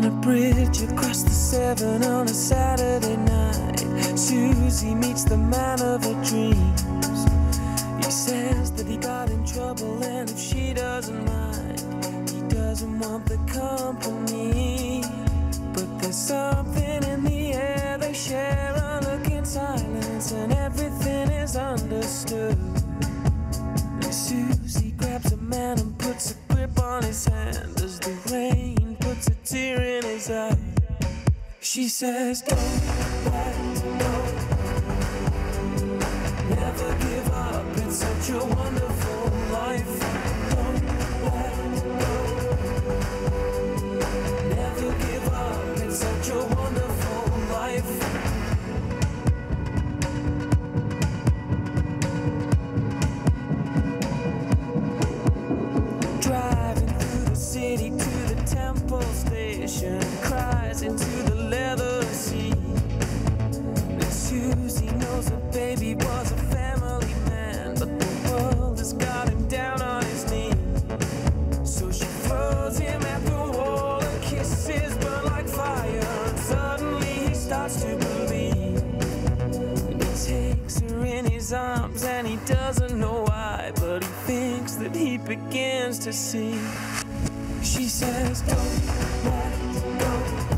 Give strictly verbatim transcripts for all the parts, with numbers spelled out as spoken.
On a bridge across the Severn on a Saturday night, Susie meets the man of her dreams. He says that he got in trouble and if she doesn't mind, he doesn't want the company. But there's something in the air, they share a look in silence and everything is understood. And Susie grabs a man and puts a grip on his hand as the rain puts a tear in his eye. She says, don't let go, never give up, it's such a wonderful life. Don't let go, never give up, it's such a wonderful life. Driving through the city to the Temple Station, cries into the leather seat. And Susie knows her baby was a family man, but the world has got him down on his knees. So she throws him at the wall and kisses burn like fire, and suddenly he starts to believe. And he takes her in his arms and he doesn't know why, but he thinks that he begins to see. She says, don't let go,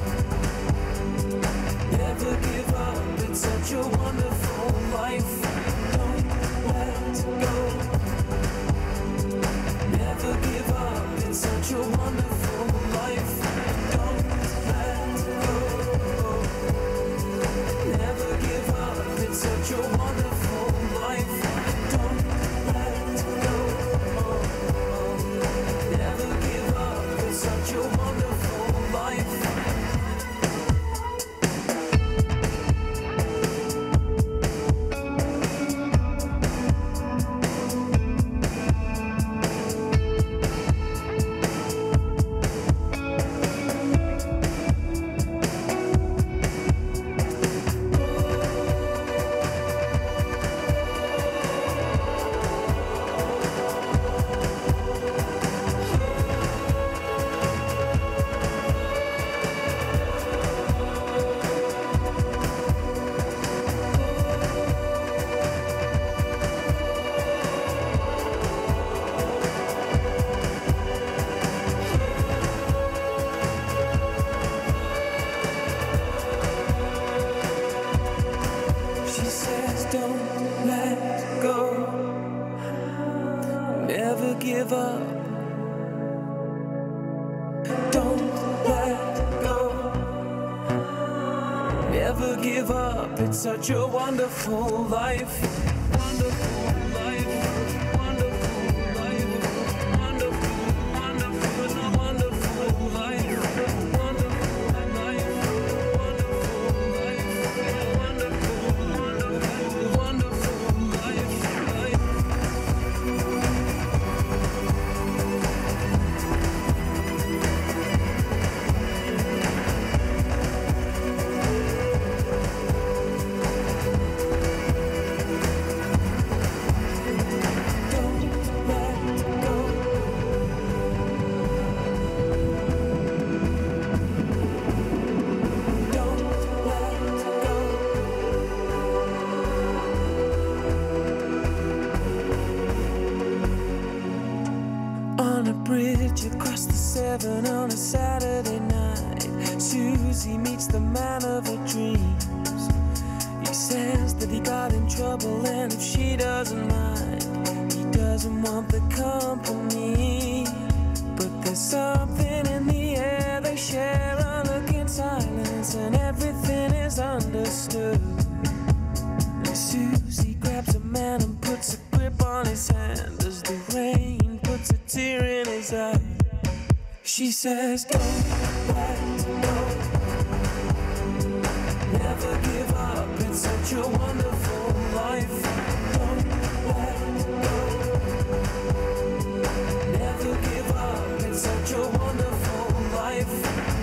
never give up, it's such a wonderful life. Don't let go, never give up, it's such a wonderful life. Don't let go, never give up, it's such a wonderful life. Don't let go, never give up, it's such a wonderful life. She says, don't let go, never give up. Don't let go, never give up, it's such a wonderful life. Wonderful life, wonderful life, wonderful, wonderful, wonderful life. On a bridge across the Severn on a Saturday night, Susie meets the man of her dreams. He says that he got in trouble and if she doesn't mind, he doesn't want the company. But there's something in the air, they share a look in silence and everything is understood. And Susie grabs a man and puts a grip on his hand as the rain puts a tear in his eye. She says, don't let go, never give up, it's such a wonderful life. Don't let go, never give up, it's such a wonderful life.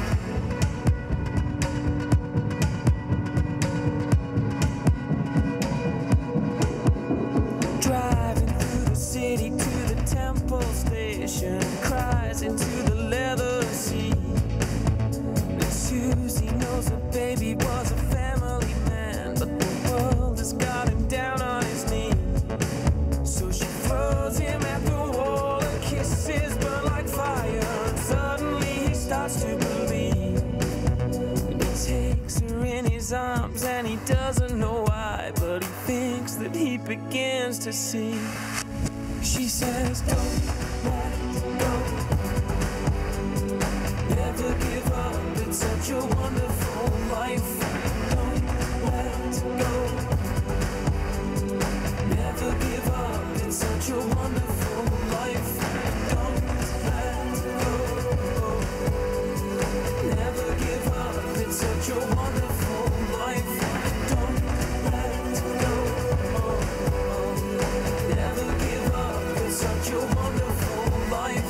Driving through the city to the Temple Station, cries into the leather seat. begins to sing. She says, don't let go, never give up, it's such a wonderful life. Don't let go, never give up, it's such a wonderful life. Don't let go, never give up, it's such a wonderful life. Don't let go, never give up, it's such a wonderful life.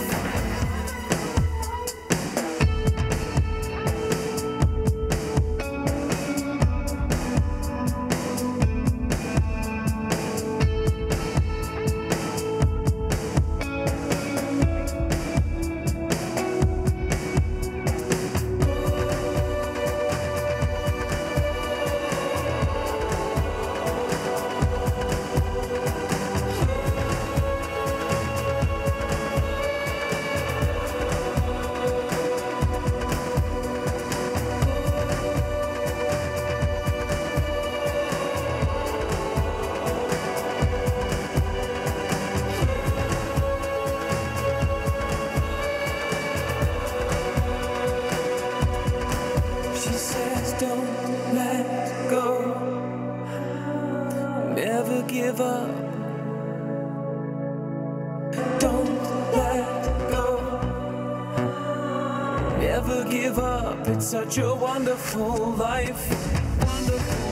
She says, don't let go, never give up. Don't let go, never give up. It's such a wonderful life, wonderful.